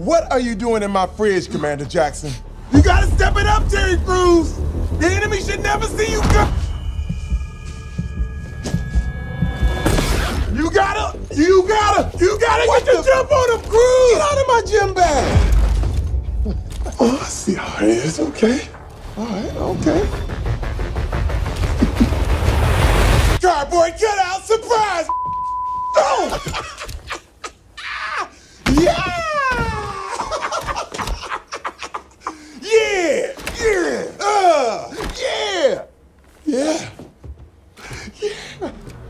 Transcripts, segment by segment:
What are you doing in my fridge, Commander Jackson? You gotta step it up, Terry Crews! The enemy should never see you go. You gotta get the jump on him, Crews! Get out of my gym bag! Oh, I see how it is, okay. All right, okay. Cardboard cutout, surprise! Oh! Yeah! Yeah! Yeah! Yeah! Yeah!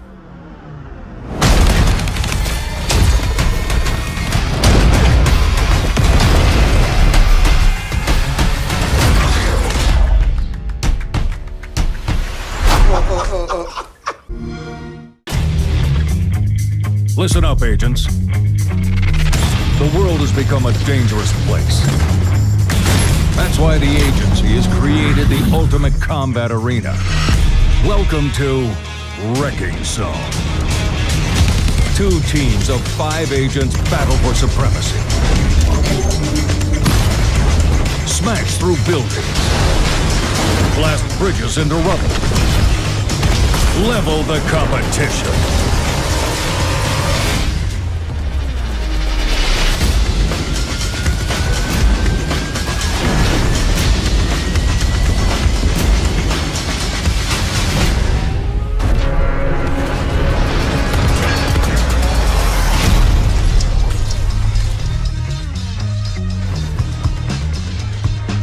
Listen up, agents. The world has become a dangerous place. That's why the agency has created the ultimate combat arena. Welcome to Wrecking Zone. 2 teams of 5 agents battle for supremacy. Smash through buildings. Blast bridges into rubble. Level the competition.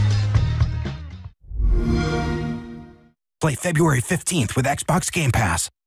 Play February 15th with Xbox Game Pass.